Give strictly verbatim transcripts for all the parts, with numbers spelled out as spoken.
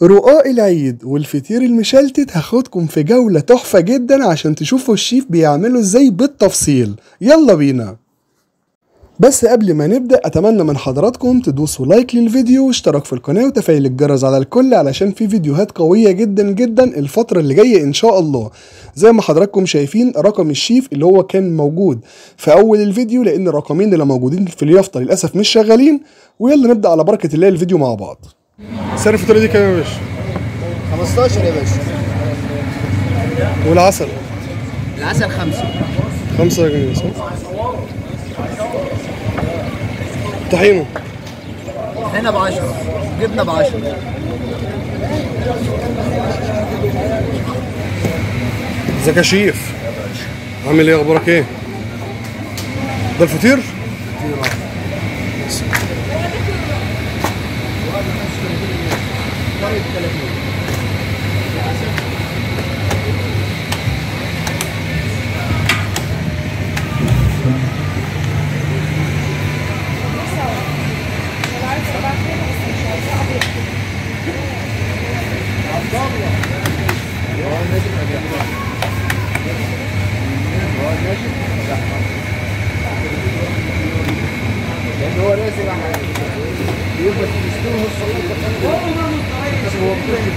رقاق العيد والفطير المشلتت هاخدكم في جولة تحفة جدا عشان تشوفوا الشيف بيعملوا ازاي بالتفصيل. يلا بينا. بس قبل ما نبدأ اتمنى من حضراتكم تدوسوا لايك للفيديو واشتراك في القناة وتفعيل الجرس على الكل علشان في فيديوهات قوية جدا جدا الفترة اللي جاية ان شاء الله. زي ما حضراتكم شايفين رقم الشيف اللي هو كان موجود في اول الفيديو، لان الرقمين اللي موجودين في اليافطة للأسف مش شغالين. ويلا نبدأ على بركة الله الفيديو مع بعض. سعر الفطيرة دي كام يا باشا؟ خمستاشر يا باشا. والعسل؟ العسل خمسة. خمسة جنيه صح؟ طحينه؟ هنا بعشرة، جبنة بعشرة. ازيك يا شيف؟ عامل ايه؟ اخبارك ايه؟ ده الفطير؟ لأن هو لازم يبقى تستوي الصلاة بس هو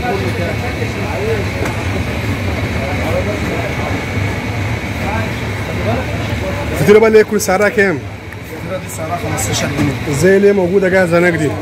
الفطيرة بقى اللي هي كل سعرها كام؟ الفطيرة دي سعرها خمستاشر جنيه. ازاي اللي هي موجودة جاهزة هناك دي؟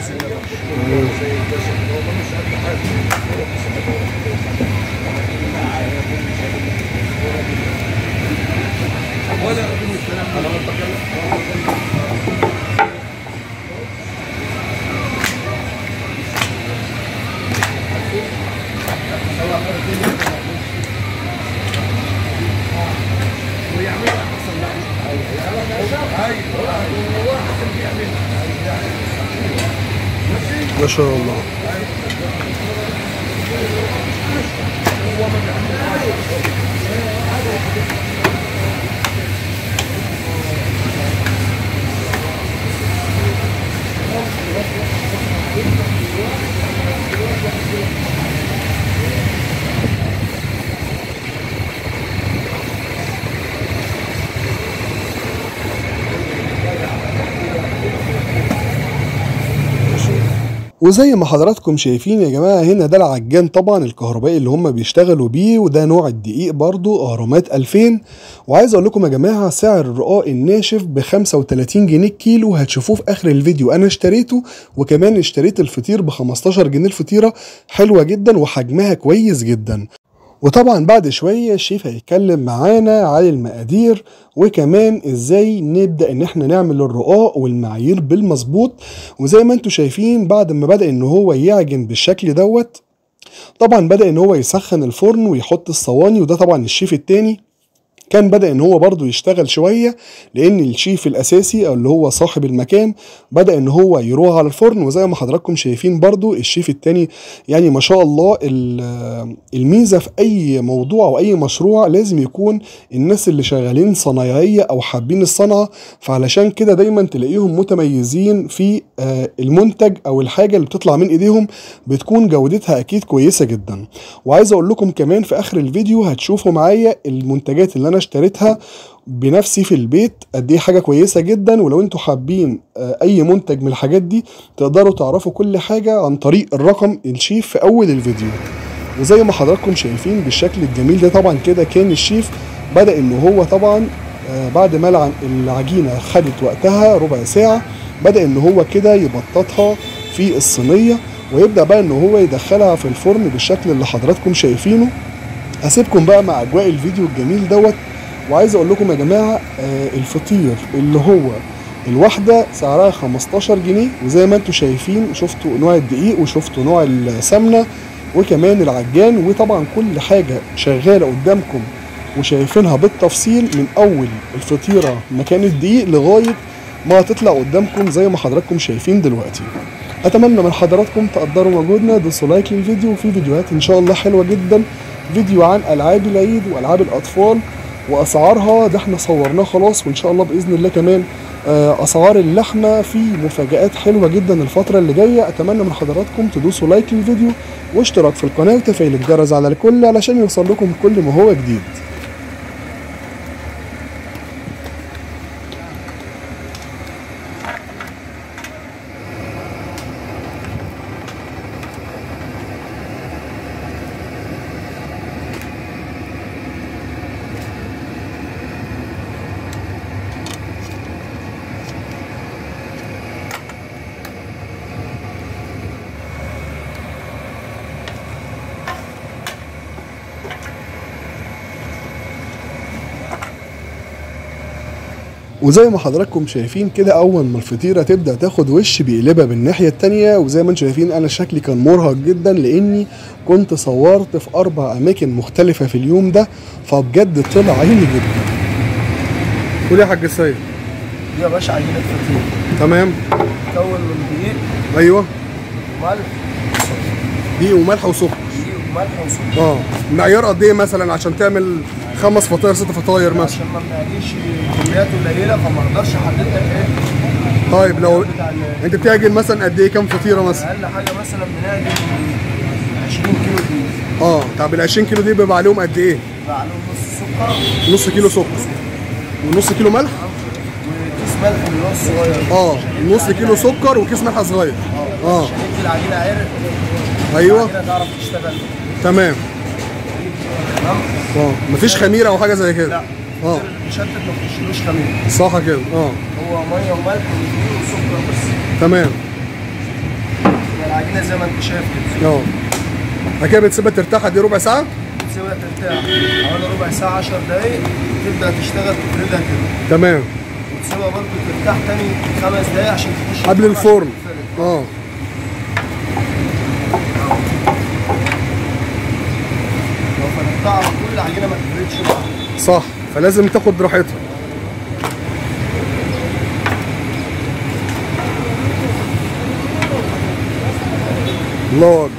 ما شاء الله. وزي ما حضراتكم شايفين يا جماعة هنا ده العجان طبعا الكهربائي اللي هم بيشتغلوا بيه، وده نوع الدقيق برضو اهرامات ألفين. وعايز اقول لكم يا جماعة سعر الرقاق الناشف ب خمسة وتلاتين جنيه الكيلو، هتشوفوه في اخر الفيديو. انا اشتريته وكمان اشتريت الفطير ب خمستاشر جنيه. الفطيرة حلوة جدا وحجمها كويس جدا. وطبعا بعد شوية الشيف هيتكلم معانا على المقادير وكمان ازاي نبدأ ان احنا نعمل الرقاق والمعايير بالمظبوط. وزي ما انتم شايفين بعد ما بدأ ان هو يعجن بالشكل دوت، طبعا بدأ ان هو يسخن الفرن ويحط الصواني. وده طبعا الشيف التاني كان بدأ ان هو برضو يشتغل شوية، لان الشيف الاساسي او اللي هو صاحب المكان بدأ ان هو يروح على الفرن. وزي ما حضراتكم شايفين برضو الشيف التاني يعني ما شاء الله. الميزة في اي موضوع او اي مشروع لازم يكون الناس اللي شغالين صنايعية او حابين الصنعة، فعلشان كده دايما تلاقيهم متميزين في المنتج او الحاجة اللي بتطلع من ايديهم بتكون جودتها اكيد كويسة جدا. وعايز اقول لكم كمان في اخر الفيديو هتشوفوا معايا المنتجات اللي انا اشتريتها بنفسي في البيت قد ايه حاجه كويسه جدا. ولو انتوا حابين اي منتج من الحاجات دي تقدروا تعرفوا كل حاجه عن طريق الرقم الشيف في اول الفيديو. وزي ما حضراتكم شايفين بالشكل الجميل ده طبعا كده كان الشيف بدأ ان هو طبعا بعد ما العجينه خدت وقتها ربع ساعه بدأ ان هو كده يبططها في الصينيه ويبدأ بقى ان هو يدخلها في الفرن بالشكل اللي حضراتكم شايفينه. هسيبكم بقى مع اجواء الفيديو الجميل دوت. وعايز اقول لكم يا جماعه آه الفطير اللي هو الواحده سعرها خمستاشر جنيه، وزي ما انتم شايفين شفتوا نوع الدقيق وشفتوا نوع السمنه وكمان العجان، وطبعا كل حاجه شغاله قدامكم وشايفينها بالتفصيل من اول الفطيره مكان الدقيق لغايه ما هتطلع قدامكم زي ما حضراتكم شايفين دلوقتي. اتمنى من حضراتكم تقدروا وجودنا، دوسوا لايك للفيديو وفي فيديوهات ان شاء الله حلوه جدا. فيديو عن العاب العيد والعاب الاطفال واسعارها ده احنا صورناه خلاص، وان شاء الله باذن الله كمان آه، اسعار اللحمه في مفاجآت حلوه جدا الفتره اللي جايه. اتمنى من حضراتكم تدوسوا لايك للفيديو واشتراك في القناه وتفعيل الجرس على الكل علشان يوصل لكم كل ما هو جديد. وزي ما حضراتكم شايفين كده اول ما الفطيره تبدا تاخد وش بيقلبها بالناحيه التانيه. وزي ما انتم شايفين انا شكلي كان مرهق جدا لاني كنت صورت في اربع اماكن مختلفه في اليوم ده، فبجد طلع عيني جدا. قول يا حاج السيد. دي يا باشا عجينه فطير. تمام. تكون من دقيق. ايوه. ملح. دقيق وملح وسكر. دقيق وملح وسكر. اه معيار قد ايه مثلا عشان تعمل خمس فطاير ست فطاير مثلا؟ عشان ما بنعجنش كميات قليله فما اقدرش احدد لك ايه. طيب لو انت بتعجن مثلا قد ايه كام فطيره مثلا؟ اقل حاجه مثلا بنعجن عشرين كيلو دقيق. اه طب ال عشرين كيلو دي بيبقى عليهم قد ايه؟ بيبقى عليهم نص سكر. نص كيلو سكر ونص كيلو ملح وكيس ملح اللي هو الصغير. اه نص كيلو سكر وكيس ملح صغير. اه عشان يدي العجينه عرق. ايوه العجينه تعرف تشتغل. تمام. تمام. اه مفيش خميره او حاجه زي كده؟ لا. اه المشتت ما بتشيلوش خميره. صح كده. اه هو ميه وملح ودقيق وسكر بس. تمام. العجينه زي ما انت شايف كده. اه بعد كده بتسيبها ترتاح دي ربع ساعه؟ بتسيبها ترتاح حوالي ربع ساعه عشر دقايق تبدا تشتغل تفردها كده. تمام. وتسيبها برضه ترتاح تاني خمس دقايق عشان تخش قبل الفرن. اه لو فردتها على طول العجينه ما تفردش بقى. صح فلازم تاخد راحتها. الله اكبر.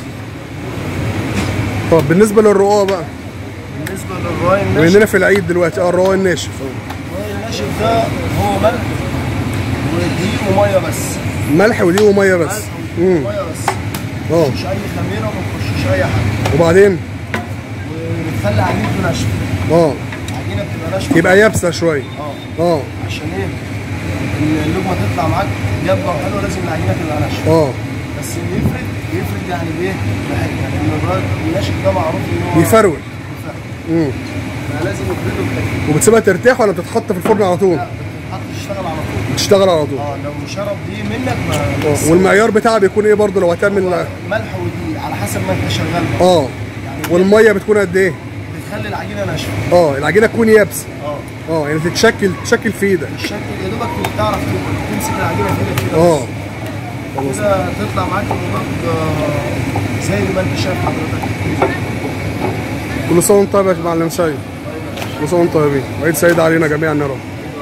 طب بالنسبه للرقاق بقى؟ بالنسبه للرواي الناشف. بما في العيد دلوقتي اه الرقاق الناشف. الرواي الناشف ده هو ملح ودقيق وميه بس. ملح ودقيق وميه بس. ملح امم ودقيق وميه بس. اه مش اي خميره وما تخشش اي حاجه. وبعدين؟ وبتخلي عجينته ناشفه. اه العجينه بتبقى ناشفه. يبقى يابسه شويه. اه اه عشان ايه؟ اللقمه تطلع معاك جابه وحلوه لازم العجينه تبقى ناشفه. اه بس اللي يفرق يفرق يعني بايه؟ بحته يعني الراجل الناشف ده معروف ان هو بيفرول. بيفرق. امم فلازم يفرده بحته. وبتسيبها ترتاح ولا بتتحط في الفرن على طول؟ لا بتتحط تشتغل على طول. بتشتغل على طول. اه لو شرب دي منك ما. اه والمعيار بتاعها بيكون ايه برضه لو هتعمل؟ ملح ودقيق على حسب ما انت شغال. اه يعني والميه بتكون قد ايه؟ بتخلي العجينه ناشفه. اه العجينه تكون يابسه. اه اه يعني تتشكل تشكل في ايدك. الشكل يا دوبك تعرف تمسك العجينه في ايدك كده. اه كده تطلع معاك الرق زي ما انت شايف حضرتك. كل سنه وانت طيب يا معلم سيد. كل سنه وانتم طيبين وعيد سعيد علينا جميعا يا رب.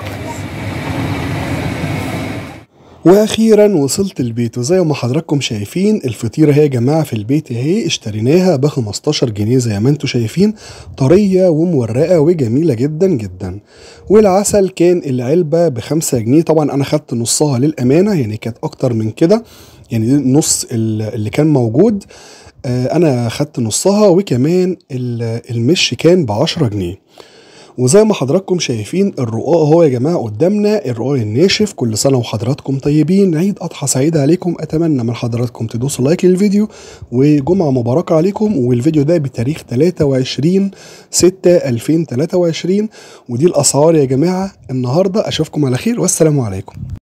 واخيرا وصلت البيت وزي ما حضراتكم شايفين الفطيره هي يا جماعه في البيت اهي. اشتريناها ب خمستاشر جنيه زي ما انتم شايفين، طريه ومورقه وجميله جدا جدا. والعسل كان العلبه ب خمسة جنيه. طبعا انا خدت نصها للامانه يعني كانت اكتر من كده، يعني نص اللي كان موجود انا خدت نصها. وكمان المش كان ب عشرة جنيه. وزي ما حضراتكم شايفين الرقاق هو يا جماعه قدامنا الرقاق الناشف. كل سنه وحضراتكم طيبين، عيد اضحى سعيد عليكم. اتمنى من حضراتكم تدوسوا لايك للفيديو وجمعه مباركه عليكم. والفيديو ده بتاريخ تلاتة وعشرين ستة ألفين وتلاتة وعشرين. ودي الاسعار يا جماعه النهارده. اشوفكم على خير والسلام عليكم.